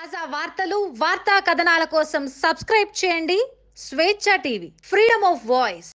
తాజా వార్తలు వార్తా కథనాల కోసం సబ్స్క్రైబ్ చేయండి స్వేచ్ఛ టీవీ ఫ్రీడమ్ ఆఫ్ వాయిస్।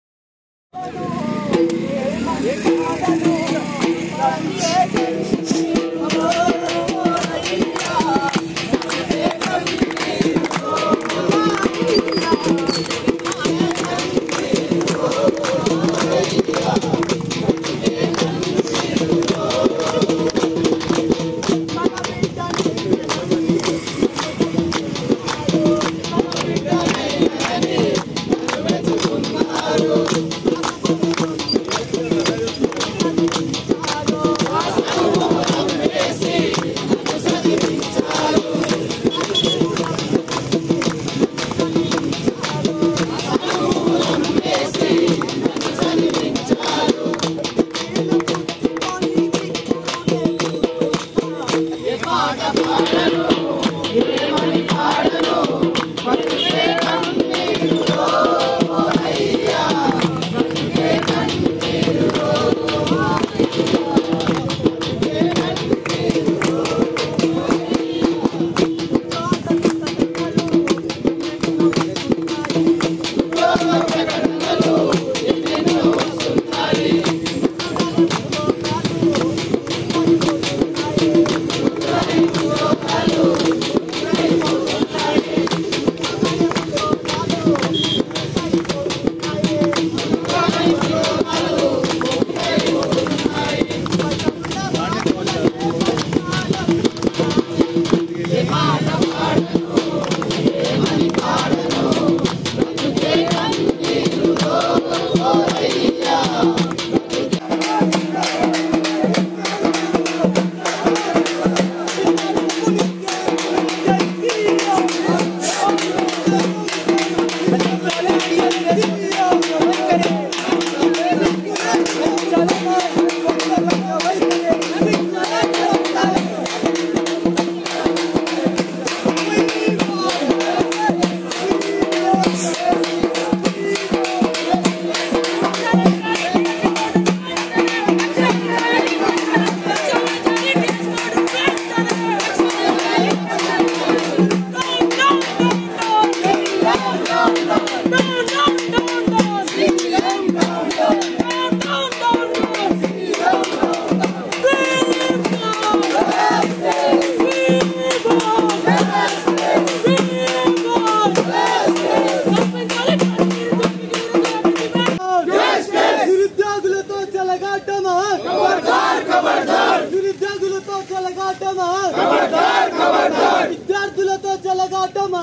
విద్యార్థులతో చెలగాటమా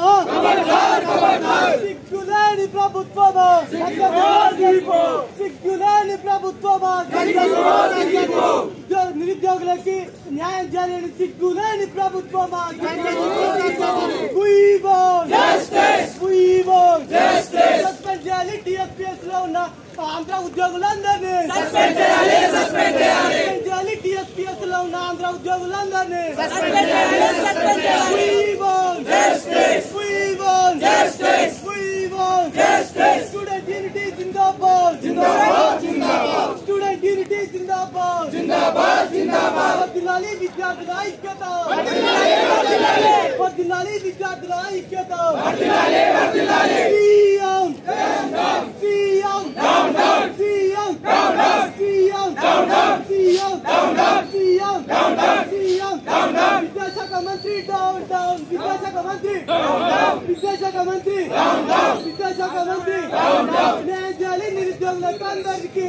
సిగ్గులేని ప్రభుత్వమా సిగ్గులేని ప్రభుత్వమా నిరుద్యోగులకి న్యాయం చేయలేని సిగ్గులేని ప్రభుత్వమా సస్పెండ్ చేయాలి టీఎస్పీఎస్ లో ఉన్న ఆంధ్ర ఉద్యోగులందరినీ సస్పెండ్ చేయాలి టీఎస్పీఎస్ లో ఉన్న ఆంధ్ర ఉద్యోగులందరినీ స్టూడెంట్ యూనిటీ జిందాబాద్ స్టూడెంట్ యూనిటీ జిందాబాద్ వర్ధిల్లాలి విద్యార్థుల ఐక్యత వర్ధిల్లాలి విద్యార్థుల ఐక్యత విద్యాశాఖ మంత్రి న్యాయం చేయాలి నిరుద్యోగులకు అందరికీ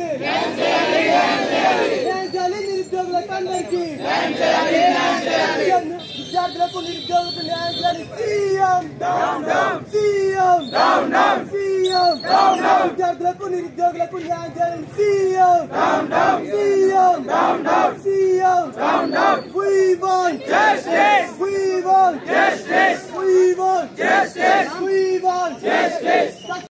విద్యార్థులకు నిరుద్యోగులకు న్యాయం చేయాలి విద్యార్థులకు నిరుద్యోగులకు న్యాయం చేయాలి